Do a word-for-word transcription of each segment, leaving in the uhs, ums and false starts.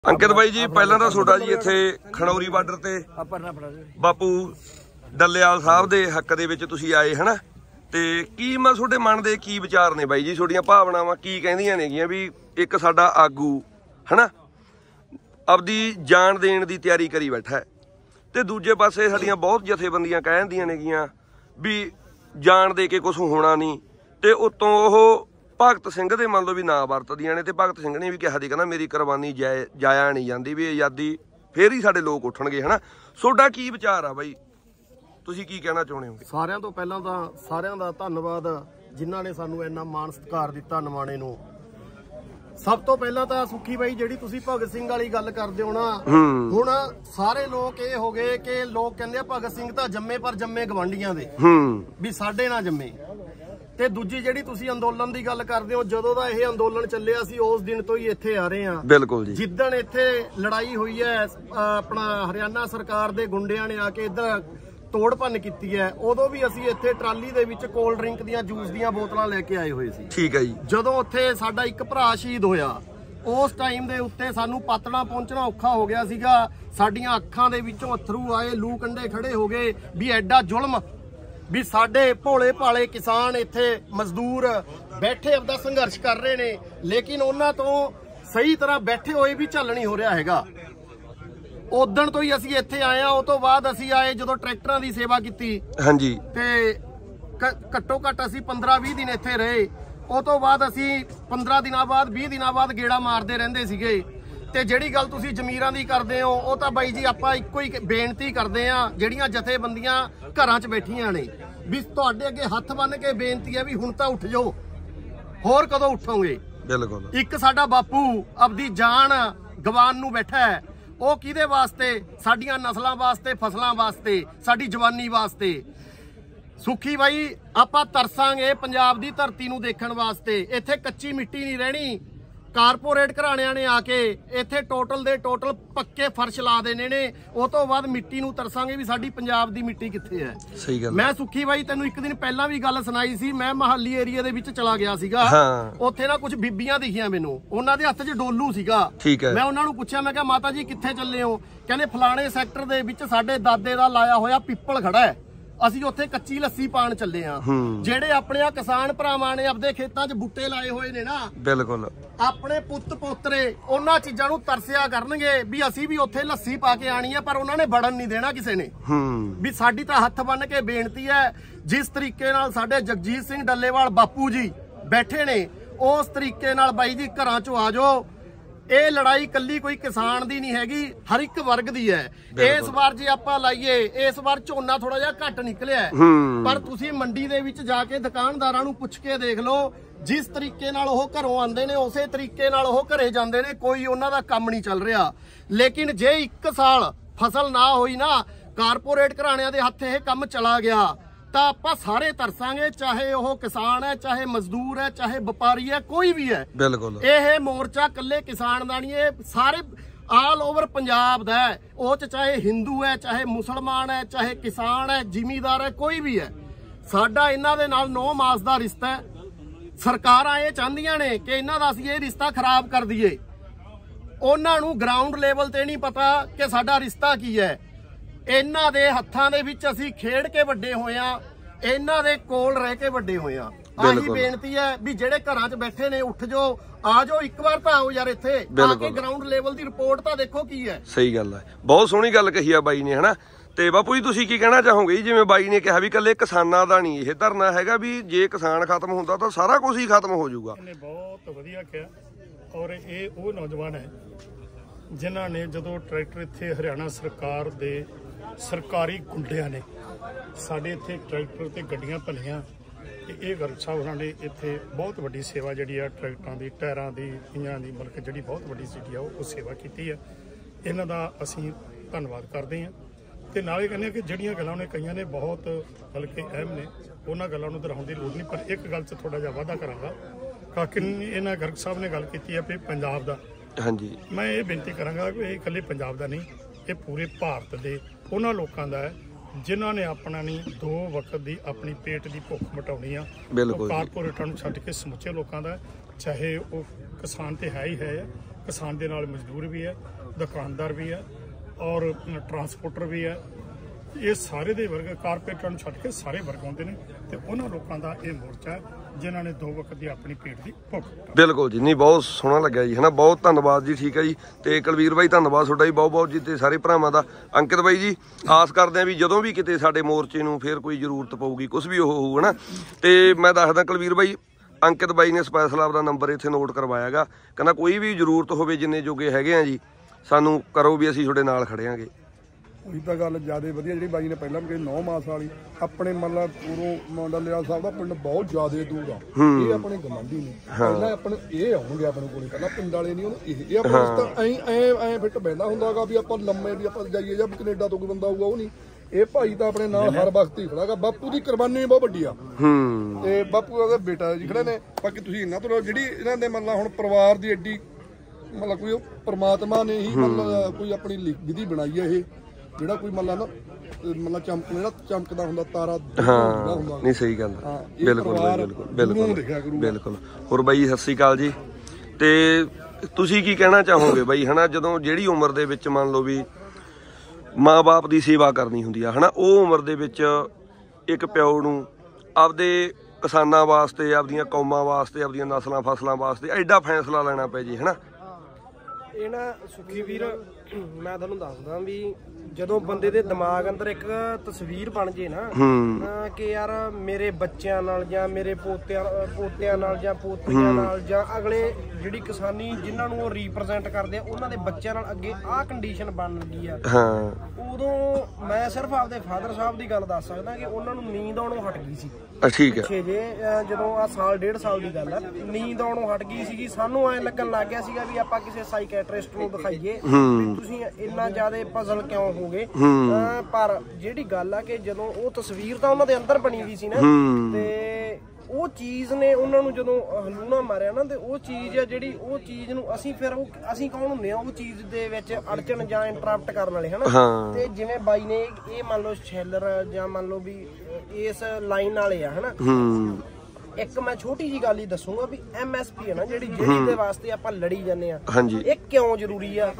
अंकित भाई जी पहला तो सोडा जी इत्थे खनौरी बार्डर ते बापू डल्लेवाल साहब दे हक दे विच तुसीं आए है ना ते की मैं तुहाडे मन दे की विचार ने बाई जी तुहाडीआं भावनावां की कहिंदियां नेगियां भी एक साडा आगू है ना आपदी जान देण दी तैयारी करी बैठा है ते दूजे पासे साडीआं बहुत जथेबंदियां कह दिंदियां नेगियां भी जान दे के कुछ होना नहीं ते उत्तों ओह भगत सिंह दे मान लो भी ना वरतदियां ने ते भगत सिंह ने भी कहा दी कहना मेरी कुर्बानी जाय जाया नहीं जाती भी आज़ादी फिर ही साडे लोग उठणगे है ना। सोडा की विचार आ बई तुसीं की कहना चाहुंदे हो? सारिਆਂ ਤੋਂ ਪਹਿਲਾਂ ਤਾਂ ਸਾਰਿਆਂ ਦਾ ਧੰਨਵਾਦ ਜਿਨ੍ਹਾਂ ਨੇ ਸਾਨੂੰ ਇੰਨਾ ਮਾਣ ਸਤਿਕਾਰ ਦਿੱਤਾ ਨਿਮਾਣੇ ਨੂੰ। ਸਭ ਤੋਂ ਪਹਿਲਾਂ ਤਾਂ ਸੁੱਖੀ ਬਾਈ ਜਿਹੜੀ ਤੁਸੀਂ ਭਗਤ ਸਿੰਘ ਵਾਲੀ ਗੱਲ ਕਰਦੇ ਹੋ ਨਾ ਹੁਣ ਸਾਰੇ ਲੋਕ ਇਹ ਹੋ ਗਏ ਕਿ ਲੋਕ ਕਹਿੰਦੇ ਆ ਭਗਤ ਸਿੰਘ ਤਾਂ ਜੰਮੇ ਪਰ ਜੰਮੇ ਗਵਾਂਢੀਆਂ ਦੇ ਵੀ ਸਾਡੇ ਨਾ ਜੰਮੇ। ਤੇ ਦੂਜੀ ਜਿਹੜੀ ਤੁਸੀਂ ਅੰਦੋਲਨ ਦੀ ਗੱਲ ਕਰਦੇ ਹੋ ਜਦੋਂ ਦਾ ਇਹ ਅੰਦੋਲਨ ਚੱਲਿਆ ਸੀ ਉਸ ਦਿਨ ਤੋਂ ਹੀ ਇੱਥੇ ਆ ਰਹੇ ਆ। ਬਿਲਕੁਲ ਜੀ। ਜਿੱਦਣ ਇੱਥੇ ਲੜਾਈ ਹੋਈ ਹੈ ਆਪਣਾ ਹਰਿਆਣਾ ਸਰਕਾਰ ਦੇ ਗੁੰਡਿਆਂ ਨੇ ਆ ਕੇ ਇੱਧਰ ਤੋੜ ਭੰਨ ਕੀਤੀ ਹੈ ਉਦੋਂ ਵੀ ਅਸੀਂ ਇੱਥੇ ਟਰਾਲੀ ਦੇ ਵਿੱਚ ਕੋਲਡ ਡਰਿੰਕ ਦੀਆਂ ਜੂਸ ਦੀਆਂ ਬੋਤਲਾਂ ਲੈ ਕੇ ਆਏ ਹੋਏ ਸੀ। ਠੀਕ ਹੈ ਜੀ। ਜਦੋਂ ਉੱਥੇ ਸਾਡਾ ਇੱਕ ਭਰਾ ਸ਼ਹੀਦ ਹੋਇਆ ਉਸ ਟਾਈਮ ਦੇ ਉੱਤੇ ਸਾਨੂੰ ਪਾਤਣਾ ਪਹੁੰਚਣਾ ਔਖਾ ਹੋ ਗਿਆ ਸੀਗਾ। ਸਾਡੀਆਂ ਅੱਖਾਂ ਦੇ ਵਿੱਚੋਂ ਅਥਰੂ ਆਏ ਲੂ ਕੰਡੇ ਖੜੇ ਹੋ ਗਏ ਵੀ ਐਡਾ ਜ਼ੁਲਮ ਵੀ ਸਾਡੇ ਭੋਲੇ ਭਾਲੇ ਕਿਸਾਨ ਇੱਥੇ ਮਜ਼ਦੂਰ ਬੈਠੇ ਆਪਦਾ ਸੰਘਰਸ਼ ਕਰ ਰਹੇ ਨੇ ਲੇਕਿਨ ਉਹਨਾਂ ਤੋਂ ਸਹੀ ਤਰ੍ਹਾਂ ਬੈਠੇ ਹੋਏ ਵੀ ਝੱਲ ਨਹੀਂ ਹੋ ਰਿਹਾ ਹੈਗਾ। ਉਦਣ ਤੋਂ ਹੀ ਅਸੀਂ ਇੱਥੇ ਆਏ ਆ। ਉਹ ਤੋਂ ਬਾਅਦ ਅਸੀਂ ਆਏ ਜਦੋਂ ਟਰੈਕਟਰਾਂ ਦੀ ਸੇਵਾ ਕੀਤੀ ਹਾਂਜੀ ਤੇ ਘੱਟੋ ਘੱਟ ਅਸੀਂ ਪੰਦਰਾਂ ਵੀਹ ਦਿਨ ਇੱਥੇ ਰਹੇ। ਉਹ ਤੋਂ ਬਾਅਦ ਅਸੀਂ ਪੰਦਰਾਂ ਦਿਨਾਂ ਬਾਅਦ ਵੀਹ ਦਿਨਾਂ ਬਾਅਦ ਗੇੜਾ ਮਾਰਦੇ ਰਹਿੰਦੇ ਸੀਗੇ। ਤੇ ਜਿਹੜੀ ਗੱਲ ਤੁਸੀਂ ਜ਼ਮੀਰਾਂ ਦੀ ਕਰਦੇ ਹੋ ਉਹ ਤਾਂ ਬਾਈ ਜੀ ਆਪਾਂ ਇੱਕੋ ਹੀ ਬੇਨਤੀ ਕਰਦੇ ਆ ਜਿਹੜੀਆਂ ਜਥੇਬੰਦੀਆਂ ਘਰਾਂ 'ਚ ਬੈਠੀਆਂ ਨੇ ਵੀ ਤੁਹਾਡੇ ਅੱਗੇ ਹੱਥ ਬੰਨ ਕੇ ਬੇਨਤੀ ਹੈ ਵੀ ਹੁਣ ਤਾਂ ਉੱਠ ਜਾਓ ਹੋਰ ਕਦੋਂ ਉੱਠੋਗੇ। ਬਿਲਕੁਲ। ਇੱਕ ਸਾਡਾ ਬਾਪੂ ਆਪਦੀ ਜਾਨ ਗਵਾਨ ਨੂੰ ਬੈਠਾ ਹੈ ਉਹ ਕਿਹਦੇ ਵਾਸਤੇ ਸਾਡੀਆਂ ਨਸਲਾਂ ਵਾਸਤੇ ਫਸਲਾਂ ਵਾਸਤੇ ਸਾਡੀ ਜਵਾਨੀ ਵਾਸਤੇ। ਸੁੱਖੀ ਬਾਈ ਆਪਾਂ ਤਰਸਾਂਗੇ ਪੰਜਾਬ ਦੀ ਧਰਤੀ ਨੂੰ ਦੇਖਣ ਵਾਸਤੇ। ਇੱਥੇ ਕੱਚੀ ਮਿੱਟੀ ਨਹੀਂ ਰਹਿਣੀ। ਕਾਰਪੋਰੇਟ ਘਰਾਣਿਆਂ ਨੇ ਆ ਕੇ ਇੱਥੇ ਟੋਟਲ ਦੇ ਟੋਟਲ ਪੱਕੇ ਫਰਸ਼ ਲਾ ਦੇਣੇ ਨੇ। ਉਹ ਤੋਂ ਬਾਅਦ ਮਿੱਟੀ ਨੂੰ ਤਰਸਾਂਗੇ ਵੀ ਸਾਡੀ ਪੰਜਾਬ ਦੀ ਮਿੱਟੀ ਕਿੱਥੇ ਹੈ। ਸਹੀ ਗੱਲ। ਮੈਂ ਸੁੱਖੀ ਬਾਈ ਤੈਨੂੰ ਇੱਕ ਦਿਨ ਪਹਿਲਾਂ ਵੀ ਗੱਲ ਸੁਣਾਈ ਸੀ। ਮੈਂ ਮਹਾਲੀ ਏਰੀਆ ਦੇ ਵਿੱਚ ਚਲਾ ਗਿਆ ਸੀਗਾ ਉੱਥੇ ਨਾ ਕੁਝ ਬੀਬੀਆਂ ਦਿਖੀਆਂ ਮੈਨੂੰ ਉਹਨਾਂ ਦੇ ਹੱਥ 'ਚ ਡੋਲੂ ਸੀਗਾ। ਮੈਂ ਉਹਨਾਂ ਨੂੰ ਪੁੱਛਿਆ ਮੈਂ ਕਿਹਾ ਮਾਤਾ ਜੀ ਕਿੱਥੇ ਚੱਲੇ ਹੋ? ਕਹਿੰਦੇ ਫਲਾਣੇ ਸੈਕਟਰ ਦੇ ਵਿੱਚ ਸਾਡੇ ਦਾਦੇ ਦਾ ਲਾਇਆ ਹੋਇਆ ਪਿੱਪਲ ਖੜਾ ਹੈ ਅਸੀਂ ਉੱਥੇ ਕੱਚੀ ਲੱਸੀ ਪਾਣ ਚੱਲੇ ਆ। ਜਿਹੜੇ ਆਪਣੇ ਆ ਕਿਸਾਨ ਭਰਾਵਾਂ ਨੇ ਆਪਦੇ ਖੇਤਾਂ 'ਚ ਬੂਟੇ ਲਾਏ ਹੋਏ ਨੇ ਨਾ ਬਿਲਕੁਲ ਆਪਣੇ ਪੁੱਤ ਪੋਤਰੇ ਉਹਨਾਂ ਚੀਜ਼ਾਂ ਨੂੰ ਤਰਸਿਆ ਕਰਨਗੇ ਵੀ ਅਸੀਂ ਵੀ ਉੱਥੇ ਲੱਸੀ ਪਾ ਕੇ ਆਣੀ ਆ ਪਰ ਉਹਨਾਂ ਨੇ ਵੜਨ ਨਹੀਂ ਦੇਣਾ ਕਿਸੇ ਨੇ। ਵੀ ਸਾਡੀ ਤਾਂ ਹੱਥ ਬੰਨ ਕੇ ਬੇਨਤੀ ਹੈ ਜਿਸ ਤਰੀਕੇ ਨਾਲ ਸਾਡੇ ਜਗਜੀਤ ਸਿੰਘ ਡੱਲੇਵਾਲ ਬਾਪੂ ਜੀ ਬੈਠੇ ਨੇ ਉਸ ਤਰੀਕੇ ਨਾਲ ਬਾਈ ਜੀ ਘਰਾਂ 'ਚੋਂ ਆ ਜਾਓ। ਇਹ ਲੜਾਈ ਕੱਲੀ ਕੋਈ ਕਿਸਾਨ ਦੀ ਨਹੀਂ ਹੈਗੀ ਹਰ ਇੱਕ ਵਰਗ ਦੀ ਹੈ। ਇਸ ਵਾਰ ਜੇ ਆਪਾਂ ਲਾਈਏ ਇਸ ਵਾਰ ਝੋਨਾ ਥੋੜਾ ਜਿਹਾ ਘੱਟ ਨਿਕਲਿਆ ਪਰ ਤੁਸੀਂ ਮੰਡੀ ਦੇ ਵਿੱਚ ਜਾ ਕੇ ਦੁਕਾਨਦਾਰਾਂ ਨੂੰ ਪੁੱਛ ਕੇ ਦੇਖ ਲਓ ਜਿਸ ਤਰੀਕੇ ਨਾਲ ਉਹ ਘਰੋਂ ਆਉਂਦੇ ਨੇ ਉਸੇ ਤਰੀਕੇ ਨਾਲ ਉਹ ਘਰੇ ਜਾਂਦੇ ਨੇ। ਕੋਈ ਉਹਨਾਂ ਦਾ ਕੰਮ ਨਹੀਂ ਚੱਲ ਰਿਹਾ। ਲੇਕਿਨ ਜੇ ਇੱਕ ਸਾਲ ਫਸਲ ਨਾ ਹੋਈ ਨਾ ਕਾਰਪੋਰੇਟ ਘਰਾਣਿਆਂ ਦੇ ਹੱਥ ਇਹ ਕੰਮ ਚਲਾ ਗਿਆ ਤਾਂ ਆਪਾਂ ਸਾਰੇ ਤਰਸਾਂਗੇ ਚਾਹੇ ਉਹ ਕਿਸਾਨ ਹੈ ਚਾਹੇ ਮਜ਼ਦੂਰ ਹੈ ਚਾਹੇ ਵਪਾਰੀ ਹੈ ਕੋਈ ਵੀ ਹੈ। ਬਿਲਕੁਲ। ਇਹ ਮੋਰਚਾ ਇਕੱਲੇ ਕਿਸਾਨ ਦਾ ਨਹੀਂ ਇਹ ਸਾਰੇ ਆਲ ਓਵਰ ਪੰਜਾਬ ਦਾ ਹੈ। ਉਹ ਚ ਚਾਹੇ ਹਿੰਦੂ ਹੈ ਚਾਹੇ ਮੁਸਲਮਾਨ ਹੈ ਚਾਹੇ ਕਿਸਾਨ ਹੈ ਜ਼ਿਮੀਂਦਾਰ ਹੈ ਕੋਈ ਵੀ ਹੈ। ਸਾਡਾ ਇਹਨਾਂ ਦੇ ਨਾਲ ਨੌ ਮਾਸ ਦਾ ਰਿਸ਼ਤਾ ਹੈ। ਸਰਕਾਰਾਂ ਇਹ ਚਾਹੁੰਦੀਆਂ ਨੇ ਕਿ ਇਹਨਾਂ ਦਾ ਅਸੀਂ ਇਹ ਰਿਸ਼ਤਾ ਖਰਾਬ ਕਰ ਦਈਏ। ਉਹਨਾਂ ਨੂੰ ਗਰਾਊਂਡ ਲੈਵਲ ਤੇ ਨਹੀਂ ਪਤਾ ਕਿ ਸਾਡਾ ਰਿਸ਼ਤਾ ਕੀ ਹੈ। ਇਹਨਾਂ ਦੇ ਹੱਥਾਂ ਦੇ ਵਿੱਚ ਅਸੀਂ ਖੇਡ ਕੇ ਵੱਡੇ ਹੋਏ ਆ ਇਹਨਾਂ ਦੇ ਕੋਲ ਰਹਿ ਕੇ ਵੱਡੇ ਹੋਏ ਆ। ਆਹੀ ਬੇਨਤੀ ਹੈ ਵੀ ਜਿਹੜੇ ਘਰਾਂ 'ਚ ਬੈਠੇ ਨੇ ਉੱਠ ਜਾਓ ਆ ਜਾਓ ਇੱਕ ਵਾਰ ਤਾਂ ਆਓ ਯਾਰ ਇੱਥੇ ਆ ਕੇ ਗਰਾਊਂਡ ਲੈਵਲ ਦੀ ਰਿਪੋਰਟ ਤਾਂ ਦੇਖੋ ਕੀ ਹੈ। ਸਹੀ ਗੱਲ ਹੈ ਬਹੁਤ ਸੋਹਣੀ ਗੱਲ ਕਹੀ ਆ ਬਾਈ ਨੇ ਹਨਾ। ਤੇ ਬਾਪੂ ਜੀ ਤੁਸੀਂ ਕੀ ਕਹਿਣਾ ਚਾਹੋਗੇ ਜੀ? ਜਿਵੇਂ ਬਾਈ ਨੇ ਕਿਹਾ ਵੀ ਇਕੱਲੇ ਕਿਸਾਨਾਂ ਦਾ ਨਹੀਂ ਇਹ ਧਰਨਾ ਹੈਗਾ ਵੀ ਜੇ ਕਿਸਾਨ ਖਤਮ ਹੁੰਦਾ ਤਾਂ ਸਾਰਾ ਕੁਝ ਹੀ ਖਤਮ ਹੋ ਜਾਊਗਾ। ਇਹਨੇ ਬਹੁਤ ਵਧੀਆ ਕਿਹਾ ਔਰ ਇਹ ਉਹ ਨੌਜਵਾਨ ਹੈ ਜਿਨ੍ਹਾਂ ਨੇ ਜਦੋਂ ਟਰੈਕਟਰ ਇੱਥੇ ਹਰਿਆਣਾ ਸਰਕਾਰ ਦੇ ਸਰਕਾਰੀ ਗੁੰਡਿਆਂ ਨੇ ਸਾਡੇ ਇੱਥੇ ਟਰੈਕਟਰ ਤੇ ਗੱਡੀਆਂ ਭੰਨੀਆਂ ਤੇ ਇਹ ਗਰਗ ਸਾਹਿਬ ਉਹਨਾਂ ਨੇ ਇੱਥੇ ਬਹੁਤ ਵੱਡੀ ਸੇਵਾ ਜਿਹੜੀ ਆ ਟਰੈਕਟਰਾਂ ਦੀ ਟਾਇਰਾਂ ਦੀ ਇੰਜਨਾਂ ਦੀ ਮਤਲਬ ਕਿ ਜਿਹੜੀ ਬਹੁਤ ਵੱਡੀ ਜਿਹੜੀ ਆ ਉਹ ਸੇਵਾ ਕੀਤੀ ਆ। ਇਹਨਾਂ ਦਾ ਅਸੀਂ ਧੰਨਵਾਦ ਕਰਦੇ ਹਾਂ ਤੇ ਨਾਲੇ ਕਹਿੰਦੇ ਕਿ ਜਿਹੜੀਆਂ ਗੱਲਾਂ ਉਹਨੇ ਕਈਆਂ ਨੇ ਬਹੁਤ ਬਲਕਿ ਅਹਿਮ ਨੇ ਉਹਨਾਂ ਗੱਲਾਂ ਨੂੰ ਦੁਹਰਾਉਣ ਦੀ ਲੋੜ ਨਹੀਂ ਪਰ ਇੱਕ ਗੱਲ 'ਚ ਥੋੜਾ ਜਿਹਾ ਵਾਅਦਾ ਕਰਾਂਗਾ ਕਾਕਿ ਇਹਨਾਂ ਗਰਗ ਸਾਹਿਬ ਨੇ ਗੱਲ ਕੀਤੀ ਆ ਵੀ ਪੰਜਾਬ ਦਾ ਹਾਂਜੀ ਮੈਂ ਇਹ ਬੇਨਤੀ ਕਰਾਂਗਾ ਕਿ ਇਹ ਇਕੱਲੇ ਪੰਜਾਬ ਦਾ ਨਹੀਂ ਇਹ ਪੂਰੇ ਭਾਰਤ ਦੇ ਉਹਨਾਂ ਲੋਕਾਂ ਦਾ ਹੈ ਜਿਨ੍ਹਾਂ ਨੇ ਆਪਣਾ ਨਹੀਂ ਦੋ ਵਕਤ ਦੀ ਆਪਣੀ ਪੇਟ ਦੀ ਭੁੱਖ ਮਿਟਾਉਣੀ ਆ। ਬਿਲਕੁਲ। ਕਾਰਪੋਰੇਟਾਂ ਨੂੰ ਛੱਡ ਕੇ ਸਮੁੱਚੇ ਲੋਕਾਂ ਦਾ ਚਾਹੇ ਉਹ ਕਿਸਾਨ ਤੇ ਹੈ ਹੀ ਹੈ ਕਿਸਾਨ ਦੇ ਨਾਲ ਮਜ਼ਦੂਰ ਵੀ ਹੈ, ਦੁਕਾਨਦਾਰ ਵੀ ਹੈ ਔਰ ਟਰਾਂਸਪੋਰਟਰ ਵੀ ਹੈ। ਇਹ ਸਾਰੇ ਦੇ ਵਰਗ ਕਾਰਪੋਰੇਟਾਂ ਨੂੰ ਛੱਡ ਕੇ ਸਾਰੇ ਵਰਗ ਆਉਂਦੇ ਨੇ ਤੇ ਉਹਨਾਂ ਲੋਕਾਂ ਦਾ ਇਹ ਮੋਰਚਾ ਹੈ ਜਿਨ੍ਹਾਂ ਨੇ ਦੋ ਵਕਤ ਦੀ ਆਪਣੀ ਪੇਟ ਦੀ ਭੁੱਖ। ਬਿਲਕੁਲ ਜੀ, ਨਹੀਂ ਬਹੁਤ ਸੋਹਣਾ ਲੱਗਿਆ ਜੀ, ਹੈ ਨਾ। ਬਹੁਤ ਧੰਨਵਾਦ ਜੀ, ਠੀਕ ਹੈ ਜੀ। ਤੇ ਕੁਲਵੀਰ ਬਾਈ ਧੰਨਵਾਦ ਤੁਹਾਡਾ ਜੀ ਬਹੁਤ ਬਹੁਤ ਜੀ, ਤੇ ਸਾਰੇ ਭਰਾਵਾਂ ਦਾ। ਅੰਕਿਤ ਬਾਈ ਜੀ ਆਸ ਕਰਦੇ ਹਾਂ ਵੀ ਜਦੋਂ ਵੀ ਕਿਤੇ ਸਾਡੇ ਮੋਰਚੇ ਨੂੰ ਫਿਰ ਕੋਈ ਜ਼ਰੂਰਤ ਪਊਗੀ, ਕੁਝ ਵੀ ਉਹ ਹੋਊ, ਹੈ ਨਾ। ਤੇ ਮੈਂ ਦੱਸਦਾ ਕੁਲਵੀਰ ਬਾਈ, ਅੰਕਿਤ ਬਾਈ ਨੇ ਸਪੈਸ਼ਲ ਆਪਦਾ ਨੰਬਰ ਇੱਥੇ ਨੋਟ ਕਰਵਾਇਆਗਾ, ਕਹਿੰਦਾ ਕੋਈ ਵੀ ਜ਼ਰੂਰਤ ਹੋਵੇ ਜਿੰਨੇ ਜੋਗੇ ਹੈਗੇ ਆ ਜੀ ਸਾਨੂੰ ਕਰੋ ਵੀ ਅਸੀਂ ਤੁਹਾਡੇ ਨਾਲ ਖੜਿਆਂਗੇ। ਉਹੀ ਤਾਂ ਗੱਲ ਜ਼ਿਆਦਾ ਵਧੀਆ ਜਿਹੜੀ ਬਾਈ ਨੇ ਪਹਿਲਾਂ ਵੀ ਕਹੀ ਨੌ ਮਾਸ ਵਾਲੀ ਆਪਣੇ ਮਤਲਬ ਪੂਰੋਂ ਡੱਲੇਵਾਲ ਸਾਹਿਬ ਦਾ ਪਿੰਡ ਬਹੁਤ ਜ਼ਿਆਦਾ ਦੂਰ ਆ। ਇਹ ਆਪਣੇ ਗਵਾਂਢੀ ਨੇ, ਪਹਿਲਾਂ ਆਪਣੇ ਇਹ ਆਉਣਗੇ ਆਪਣੇ ਕੋਲੇ, ਪਹਿਲਾਂ ਪਿੰਡ ਵਾਲੇ ਨਹੀਂ ਉਹਨੂੰ ਇਹ ਇਹ ਆਪਾਂ ਤਾਂ ਐਂ ਐਂ ਐਂ ਫਿੱਟ ਬਹਿੰਦਾ ਹੁੰਦਾਗਾ ਵੀ ਆਪਾਂ ਲੰਮੇ ਵੀ ਆਪਾਂ ਜਾਈਏ ਜਾਂ ਕੈਨੇਡਾ ਤੋਂ ਕੋਈ ਬੰਦਾ ਆਊਗਾ ਉਹ ਨਹੀਂ। ਇਹ ਭਾਈ ਤਾਂ ਆਪਣੇ ਨਾਲ ਹਰ ਵਕਤ ਹੀ ਖੜਾਗਾ। ਬਾਪੂ ਦੀ ਕੁਰਬਾਨੀ ਬਹੁਤ ਵੱਡੀ ਆ ਤੇ ਬਾਪੂ ਦਾ ਬੇਟਾ ਜੀ ਖੜੇ ਨੇ। ਬਾਕੀ ਤੁਸੀਂ ਇਹਨਾਂ ਤੋਂ ਜਿਹੜੀ ਇਹਨਾਂ ਦੇ ਮਤਲਬ ਹੁਣ ਪਰਿਵਾਰ ਦੀ ਐਡੀ ਮਤਲਬ ਕੋਈ ਪਰਮਾਤਮਾ ਨੇ ਹੀ ਮਤਲਬ ਕੋਈ ਆਪਣੀ ਵਿਧੀ ਬਣਾਈ ਹੈ ਇਹ, ਜਿਹੜਾ ਕੋਈ ਮਤਲਬ ਨਾ ਮਤਲਬ ਚਮਕ ਜਿਹੜਾ ਚਮਕਦਾ ਹੁੰਦਾ ਤਾਰਾ ਹਾਂ ਨਹੀਂ ਸਹੀ ਗੱਲ ਬਿਲਕੁਲ ਬਿਲਕੁਲ ਬਿਲਕੁਲ ਬਿਲਕੁਲ। ਹੋਰ ਬਾਈ ਸਤਿ ਸ੍ਰੀ ਅਕਾਲ ਜੀ। ਤੇ ਤੁਸੀਂ ਕੀ ਕਹਿਣਾ ਚਾਹੋਗੇ ਬਾਈ, ਹਨਾ, ਜਦੋਂ ਜਿਹੜੀ ਉਮਰ ਦੇ ਵਿੱਚ ਮੰਨ ਲਓ ਵੀ ਮਾਂ ਬਾਪ ਦੀ ਸੇਵਾ ਕਰਨੀ ਹੁੰਦੀ ਆ, ਹਨਾ, ਉਹ ਉਮਰ ਦੇ ਵਿੱਚ ਇੱਕ ਪਿਓ ਨੂੰ ਆਪਦੇ ਕਿਸਾਨਾਂ ਵਾਸਤੇ, ਆਪਦੀਆਂ ਕੌਮਾਂ ਵਾਸਤੇ, ਆਪਦੀਆਂ ਨਸਲਾਂ ਫਸਲਾਂ ਵਾਸਤੇ ਐਡਾ ਫੈਸਲਾ ਲੈਣਾ ਪੈ ਜੇ, ਹਨਾ। ਇਹ ਨਾ ਸੁਖੀ ਵੀਰ ਮੈਂ ਤੁਹਾਨੂੰ ਦੱਸਦਾ ਵੀ ਜਦੋਂ ਬੰਦੇ ਦੇ ਦਿਮਾਗ ਅੰਦਰ ਇੱਕ ਤਸਵੀਰ ਬਣ ਜੇ ਨਾ ਕਿ ਯਾਰ ਮੇਰੇ ਬੱਚਿਆਂ ਨਾਲ ਜਾਂ ਮੇਰੇ ਪੋਤਿਆਂ ਪੋਤਿਆਂ ਨਾਲ ਜਾਂ ਪੋਤਰੀਆਂ ਨਾਲ ਜਾਂ ਅਗਲੇ ਜਿਹੜੀ ਕਿਸਾਨੀ ਜਿਨ੍ਹਾਂ ਨੂੰ ਉਹ ਰੀਪ੍ਰੈਜ਼ੈਂਟ ਕਰਦੇ ਆ ਉਹਨਾਂ ਦੇ ਬੱਚਿਆਂ ਨਾਲ ਅੱਗੇ ਆਹ ਕੰਡੀਸ਼ਨ ਬਣ ਗਈ ਆ, ਉਦੋਂ ਮੈਂ ਸਿਰਫ ਆਪਦੇ ਫਾਦਰ ਸਾਹਿਬ ਦੀ ਗੱਲ ਦੱਸ ਸਕਦਾ ਕਿ ਉਹਨਾਂ ਨੂੰ ਨੀਂਦ ਆਉਣੋਂ ਹਟ ਗਈ ਸੀ। ਠੀਕ ਹੈ, ਪਿੱਛੇ ਜੇ ਜਦੋਂ ਆ ਸਾਲ ਡੇਢ ਸਾਲ ਦੀ ਗੱਲ ਆ, ਨੀਂਦ ਆਉਣੋਂ ਹਟ ਗਈ ਸੀਗੀ। ਸਾਨੂੰ ਐਂ ਲੱਗਣ ਲੱਗ ਗਿਆ ਸੀਗਾ ਵੀ ਆਪਾਂ ਕਿਸੇ ਸਾਈਕੈਟਰਿਸਟ ਨੂੰ ਦਿਖਾਈਏ ਵੀ ਤੁਸੀਂ ਇੰਨਾ ਜ਼ਿਆਦਾ ਪਜ਼ਲ ਕਿਉਂ ਹੋ ਗਏ। ਪਰ ਜਿਹੜੀ ਗੱਲ ਆ ਕਿ ਜਦੋਂ ਉਹ ਤਸਵੀਰ ਤਾਂ ਉਹਨਾਂ ਦੇ ਅੰਦਰ ਬਣੀ ਗਈ ਸੀ ਨਾ, ਤੇ ਉਹ ਚੀਜ਼ ਨੇ ਉਹਨਾਂ ਨੂੰ ਜਦੋਂ ਹਲੂਣਾ ਮਾਰਿਆ ਨਾ, ਤੇ ਉਹ ਚੀਜ਼ ਆ ਜਿਹੜੀ ਉਹ ਚੀਜ਼ ਨੂੰ ਅਸੀਂ ਫਿਰ ਉਹ ਅਸੀਂ ਕੌਣ ਹੁੰਦੇ ਆ ਉਹ ਚੀਜ਼ ਦੇ ਵਿੱਚ ਅੜਚਣ ਜਾਂ ਇੰਟਰਪਟ ਕਰਨ ਵਾਲੇ, ਹਨਾ। ਤੇ ਜਿਵੇਂ ਬਾਈ ਨੇ ਇਹ ਮੰਨ ਲਓ ਸ਼ੈਲਰ ਜਾਂ ਮੰਨ ਲਓ ਵੀ ਇਸ ਲਾਈਨ ਵਾਲੇ ਆ, ਹਨਾ। ਇੱਕ ਮੈਂ ਛੋਟੀ ਜੀ ਗੱਲ ਹੀ ਦੱਸੂਗਾ ਵੀ ਐਮ ਐਸ ਪੀ ਹੈ ਨਾ ਜਿਹੜੀ ਜਿਹੜੀ ਦੇ ਵਾਸਤੇ ਆਪਾਂ ਲੜੀ ਜਾਂਦੇ ਆ, ਇਹ ਕਿਉਂ ਜ਼ਰੂਰੀ ਆ।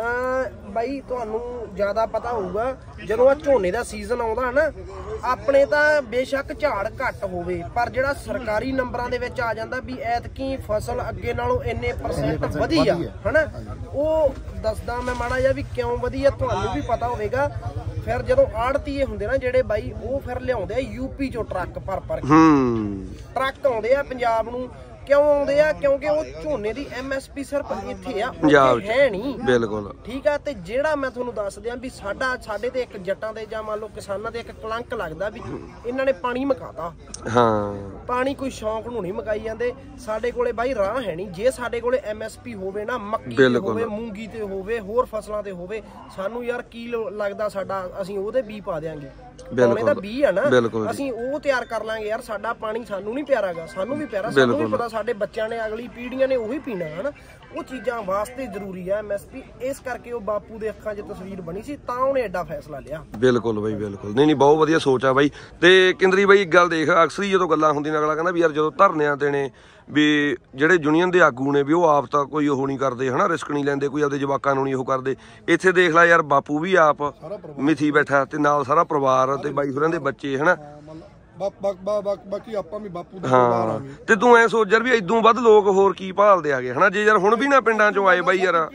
ਬਾਈ ਤੁਹਾਨੂੰ ਜ਼ਿਆਦਾ ਪਤਾ ਹੋਊਗਾ ਜਦੋਂ ਆ ਝੋਨੇ ਦਾ ਸੀਜ਼ਨ ਆਉਂਦਾ ਨਾ, ਆਪਣੇ ਤਾਂ ਬੇਸ਼ੱਕ ਝਾੜ ਘੱਟ ਹੋਵੇ ਪਰ ਜਿਹੜਾ ਸਰਕਾਰੀ ਨੰਬਰਾਂ ਦੇ ਵਿੱਚ ਆ ਜਾਂਦਾ ਵੀ ਐਤਕੀ ਫਸਲ ਅੱਗੇ ਨਾਲੋਂ ਇੰਨੇ ਪਰਸੈਂਟ ਵਧੀ ਆ, ਹਨਾ। ਉਹ ਦੱਸਦਾ ਮੈਂ ਮਾੜਾ ਜਿਹਾ ਵੀ ਕਿਉਂ ਵਧੀ ਆ, ਤੁਹਾਨੂੰ ਵੀ ਪਤਾ ਹੋਵੇਗਾ। ਫਿਰ ਜਦੋਂ ਆੜਤੀਏ ਹੁੰਦੇ ਨਾ ਜਿਹੜੇ ਬਾਈ, ਉਹ ਫਿਰ ਲਿਆਉਂਦੇ ਆ ਯੂਪੀ ਚੋਂ ਟਰੱਕ ਭਰ ਭਰ ਕੇ, ਟਰੱਕ ਆਉਂਦੇ ਆ ਪੰਜਾਬ ਨੂੰ। ਕਿਉਂ ਆਉਂਦੇ ਆ? ਕਿਉਂਕਿ ਉਹ ਝੋਨੇ ਦੀ ਐਮ ਐਸ ਪੀ ਸਿਰਫ ਇੱਥੇ ਆ, ਉੱਥੇ ਹੈ ਨਹੀਂ। ਬਿਲਕੁਲ ਠੀਕ ਆ। ਤੇ ਜਿਹੜਾ ਮੈਂ ਤੁਹਾਨੂੰ ਦੱਸ ਦਿਆਂ ਵੀ ਸਾਡਾ ਸਾਡੇ ਤੇ ਇੱਕ ਜੱਟਾਂ ਦੇ ਜਾਂ ਮੰਨ ਲਓ ਕਿਸਾਨਾਂ ਦੇ ਇੱਕ ਕਲੰਕ ਲੱਗਦਾ ਵੀ ਇਹਨਾਂ ਨੇ ਪਾਣੀ ਮਕਾਤਾ। ਹਾਂ, ਪਾਣੀ ਕੋਈ ਸ਼ੌਂਕ ਨੂੰ ਨਹੀਂ ਮਕਾਈ ਜਾਂਦੇ। ਸਾਡੇ ਕੋਲੇ ਬਾਈ ਰਾਹ ਹੈ ਨਹੀਂ। ਜੇ ਸਾਡੇ ਕੋਲੇ ਐਮ ਐਸ ਪੀ ਹੋਵੇ ਨਾ, ਮੱਕੀ ਤੇ ਹੋਵੇ, ਮੂੰਗੀ ਤੇ ਹੋਵੇ, ਹੋਰ ਫਸਲਾਂ ਤੇ ਹੋਵੇ, ਸਾਨੂੰ ਯਾਰ ਕੀ ਲੱਗਦਾ ਸਾਡਾ ਅਸੀਂ ਉਹਦੇ ਬੀ ਪਾ ਦਿਆਂਗੇ। ਪਾਣੀ ਦਾ ਬੀ ਆ ਨਾ, ਅਸੀਂ ਉਹ ਤਿਆਰ ਕਰ ਲਾਂਗੇ ਯਾਰ। ਸਾਡਾ ਪਾਣੀ ਸਾਨੂੰ ਨਹੀਂ ਪਿਆਰਾਗਾ, ਸਾਨੂੰ ਵੀ ਪਿਆਰਾ, ਸਾਨੂੰ ਵੀ ਪਤਾ ਸਾਡੇ ਬੱਚਿਆਂ ਨੇ, ਅਗਲੀ ਪੀੜ੍ਹੀਆਂ ਨੇ ਉਹੀ ਪੀਣਾ, ਹਨਾ। ਉਹ ਚੀਜ਼ਾਂ ਵਾਸਤੇ ਜ਼ਰੂਰੀ ਆ ਐਮ ਐਸ ਪੀ। ਇਸ ਕਰਕੇ ਉਹ ਬਾਪੂ ਦੇ ਅੱਖਾਂ 'ਚ ਤਸਵੀਰ ਬਣੀ ਸੀ, ਤਾਂ ਉਹਨੇ ਐਡਾ ਫੈਸਲਾ ਲਿਆ। ਬਿਲਕੁਲ ਬਾਈ, ਬਿਲਕੁਲ। ਨਹੀਂ ਨਹੀਂ ਬਹੁਤ ਵਧੀਆ ਸੋਚ ਆ ਬਾਈ। ਤੇ ਕੇਂਦਰੀ ਬਾਈ ਇੱਕ ਗੱਲ ਦੇਖ, ਅਕਸਰ ਹੀ ਜਦੋਂ ਗੱਲਾਂ ਹੁੰਦੀਆਂ ਅਗਲਾ ਕਹਿੰਦਾ ਵੀ ਯਾਰ ਜਦੋਂ ਧਰਨਿਆਂ ਤੇ ਨੇ ਵੀ ਜਿਹੜੇ ਯੂਨੀਅਨ ਦੇ ਆਗੂ ਨੇ ਵੀ ਉਹ ਆਪ ਤਾਂ ਕੋਈ ਉਹ ਨਹੀਂ ਕਰਦੇ, ਹਨਾ, ਰਿਸਕ ਨਹੀਂ ਲੈਂਦੇ, ਕੋਈ ਆਪਦੇ ਜਵਾਕਾਂ ਨੂੰ ਨਹੀਂ ਉਹ ਕਰਦੇ। ਇੱਥੇ ਦੇਖ ਲੈ ਯਾਰ, ਬਾਪੂ ਵੀ ਆਪ ਮਿਥੀ ਬੈਠਾ ਤੇ ਨਾਲ ਸਾਰਾ ਪਰਿਵਾਰ ਤੇ ਬਾਈ ਹੋਰਾਂ ਦੇ ਬੱਚੇ, ਹਨਾ। ਬਾਕੀ ਆਪਾਂ ਵੀ ਬਾਪੂ ਦੇ ਪਰਿਵਾਰ ਆ। ਤੇ ਤੂੰ ਐ ਸੋਚ ਯਾਰ ਵੀ ਇਦੋਂ ਵੱਧ ਲੋਕ ਹੋਰ ਕੀ ਭਾਲਦੇ ਆਗੇ, ਹਨਾ। ਜੇ ਯਾਰ ਹੁਣ ਵੀ ਨਾ ਪਿੰਡਾਂ ਚੋਂ ਆਏ ਬਾਈ ਯਾਰ,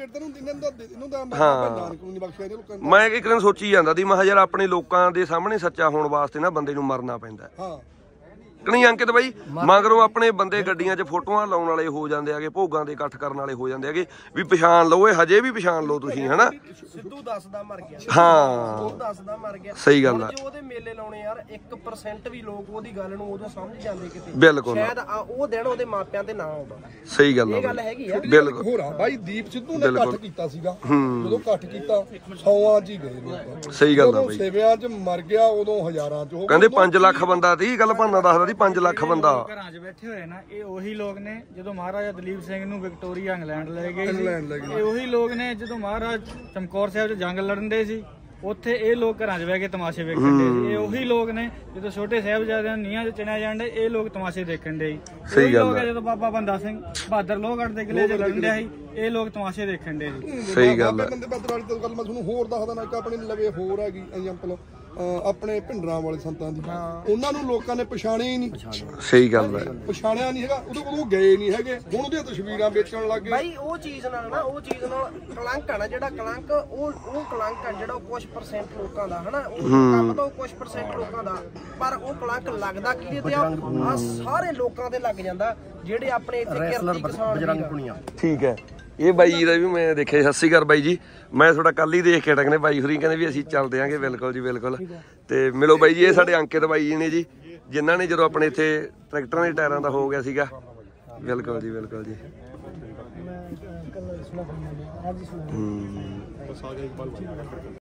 ਹਾਂ, ਮੈਂ ਇੱਕ ਦਿਨ ਸੋਚੀ ਜਾਂਦਾ ਦੀ, ਮੈਂ ਕਿਹਾ ਯਾਰ ਆਪਣੇ ਲੋਕਾਂ ਦੇ ਸਾਹਮਣੇ ਸੱਚਾ ਹੋਣ ਵਾਸਤੇ ਨਾ ਬੰਦੇ ਨੂੰ ਮਰਨਾ ਪੈਂਦਾ। ਨਹੀਂ ਅੰਕਿਤ ਬਾਈ, ਮਗਰੋਂ ਆਪਣੇ ਬੰਦੇ ਗੱਡੀਆਂ 'ਚ ਫੋਟੋਆਂ ਲਾਉਣ ਵਾਲੇ ਹੋ ਜਾਂਦੇ ਆਗੇ, ਭੋਗਾਂ ਦੇ ਇਕੱਠ ਕਰਨ ਵਾਲੇ ਹੋ ਜਾਂਦੇ ਆਗੇ ਵੀ ਪਛਾਣ ਲਓ, ਇਹ ਹਜੇ ਵੀ ਪਛਾਣ ਲਓ ਤੁਸੀਂ, ਹਨਾ। ਸਿੱਧੂ ਦੱਸਦਾ ਮਰ ਗਿਆ, ਹਾਂ, ਉਹ ਦੱਸਦਾ ਮਰ ਗਿਆ। ਸਹੀ ਗੱਲ ਆ। ਜੋ ਉਹਦੇ ਮੇਲੇ ਲਾਉਣੇ ਯਾਰ, ਇੱਕ ਪਰਸੈਂਟ ਵੀ ਲੋਕ ਉਹਦੀ ਗੱਲ ਨੂੰ ਉਦੋਂ ਸਮਝ ਜਾਂਦੇ ਕਿਤੇ, ਬਿਲਕੁਲ, ਸ਼ਾਇਦ ਉਹ ਦਿਨ ਉਹਦੇ ਮਾਪਿਆਂ ਤੇ ਨਾ ਆਉਂਦਾ। ਸਹੀ ਗੱਲ ਆ, ਇਹ ਗੱਲ ਹੈਗੀ ਆ। ਬਿਲਕੁਲ। ਹੋਰ ਆ ਬਾਈ, ਦੀਪ ਸਿੱਧੂ ਨੇ ਇਕੱਠ ਕੀਤਾ ਸੀਗਾ, ਜਦੋਂ ਇਕੱਠ ਕੀਤਾ ਸੌਆਂ 'ਚ ਹੀ ਗਏ ਲੋਕ। ਸਹੀ ਗੱਲ ਆ ਬਾਈ। ਸੇਵਿਆਂ 'ਚ ਮਰ ਗਿਆ, ਉਦੋਂ ਹਜ਼ਾਰਾਂ 'ਚ ਕਹਿੰਦੇ ਪੰਜ ਲੱਖ ਬੰਦਾ ਸੀ। ਗੱਲ ਭਾਨਾ ਦੱਸਦਾ ਸੀ ਪੰਜ ਲੱਖ ਬੰਦਾ ਘਰਾਂ 'ਚ ਬੈਠੇ ਹੋਏ ਨਾ। ਇਹ ਉਹੀ ਲੋਕ ਨੇ ਜਦੋਂ ਮਹਾਰਾਜਾ ਦਲੀਪ ਸਿੰਘ ਨੂੰ ਵਿਕਟੋਰੀਆ ਇੰਗਲੈਂਡ ਲੈ ਗਏ ਸੀ। ਇਹ ਉਹੀ ਲੋਕ ਨੇ ਜਦੋਂ ਮਹਾਰਾਜ ਚਮਕੌਰ ਸਾਹਿਬ 'ਚ ਜੰਗ ਲੜਨ ਦੇ ਸੀ। ਉੱਥੇ ਇਹ ਲੋਕ ਘਰਾਂ 'ਚ ਬਹਿ ਕੇ ਤਮਾਸ਼ੇ ਵੇਖਣ ਦੇ ਸੀ। ਇਹ ਉਹੀ ਲੋਕ ਨੇ ਜਦੋਂ ਛੋਟੇ ਸਾਹਿਬਜ਼ਾਦਿਆਂ ਨੂੰ ਨੀਹਾਂ 'ਚ ਚਿਣਿਆ ਜਾਂਦਾ ਇਹ ਲੋਕ ਤਮਾਸ਼ੇ ਦੇਖਣ ਦੇ ਸੀ। ਸਹੀ ਗੱਲ ਹੈ। ਜਦੋਂ ਬਾਬਾ ਬੰਦਾ ਸਿੰਘ ਬਹਾਦਰ ਲੋਹਗੜ੍ਹ ਦੇ ਕਿਲੇ 'ਚ ਲੜਨ ਡਿਆ ਸੀ ਇਹ ਲੋਕ ਤਮਾਸ਼ੇ ਦੇਖਣ ਦੇ ਸੀ। ਸਹੀ ਗੱਲ ਹੈ। ਬੰਦੇ ਬਹਾਦਰ ਵਾਲੀ ਗੱਲ ਮੈਂ ਤੁਹਾਨੂੰ ਹੋਰ ਦੱਸਦਾ ਨਾ, ਇੱਕ ਆਪਣੇ ਲਵੇ ਹੋਰ ਹੈਗੀ ਐਗਜ਼ਾਮਪਲ ਆਪਣੇ ਭਿੰਡਰਾਂ ਵਾਲੇ ਸੰਤਾਂ ਦੀ, ਉਹਨਾਂ ਨੂੰ ਲੋਕਾਂ ਨੇ ਪਛਾਣਿਆ ਹੀ ਨਹੀਂ। ਸਹੀ ਗੱਲ ਹੈ। ਪਛਾਣਿਆ ਨਹੀਂ ਹੈਗਾ, ਉਦੋਂ ਉਦੋਂ ਗਏ ਨਹੀਂ ਹੈਗੇ, ਹੁਣ ਉਹਦੀਆਂ ਤਸਵੀਰਾਂ ਵੇਚਣ ਲੱਗ ਗਏ। ਬਾਈ ਉਹ ਚੀਜ਼ ਨਾਲ ਨਾ ਉਹ ਚੀਜ਼ ਨਾਲ ਕਲੰਕ ਆ ਨਾ, ਜਿਹੜਾ ਕਲੰਕ ਉਹ ਉਹ ਕਲੰਕ ਆ ਜਿਹੜਾ ਕੁਝ ਪਰਸੈਂਟ ਲੋਕਾਂ ਦਾ ਹਨਾ, ਉਹ ਕੰਮ ਤਾਂ ਕੁਝ ਪਰਸੈਂਟ ਲੋਕਾਂ ਦਾ, ਪਰ ਉਹ ਕਲੰਕ ਲੱਗਦਾ ਕਿਹਦੇ ਤੇ ਆ? ਆਹ ਸਾਰੇ ਲੋਕਾਂ ਤੇ ਲੱਗ ਜਾਂਦਾ ਜਿਹੜੇ ਆਪਣੇ ਇੱਥੇ ਕਿਰਤੀ ਕਿਸਾਨ ਬਜਰੰਗ ਪੁਨੀਆ। ਠੀਕ ਹੈ। ਇਹ ਬਾਈ ਜੀ ਦਾ ਵੀ ਮੈਂ ਦੇਖਿਆ। ਸਤਿ ਸ਼੍ਰੀ ਅਕਾਲ ਬਾਈ ਜੀ, ਮੈਂ ਤੁਹਾਡਾ ਕੱਲ ਹੀ ਦੇਖ ਕੇ ਟਕਨੇ ਬਾਈ ਹੋਰੀ ਕਹਿੰਦੇ ਵੀ ਅਸੀਂ ਚੱਲਦੇ ਆਂਗੇ। ਬਿਲਕੁਲ ਜੀ ਬਿਲਕੁਲ। ਤੇ ਮਿਲੋ ਬਾਈ ਜੀ, ਇਹ ਸਾਡੇ ਅੰਕਿਤ ਬਾਈ ਜੀ ਨੇ ਜੀ, ਜਿਨ੍ਹਾਂ ਨੇ ਜਦੋਂ ਆਪਣੇ ਇੱਥੇ ਟਰੈਕਟਰਾਂ ਦੇ ਟਾਇਰਾਂ ਦਾ ਹੋ ਗਿਆ ਸੀਗਾ। ਬਿਲਕੁਲ ਜੀ ਬਿਲਕੁਲ ਜੀ। ਹੂੰ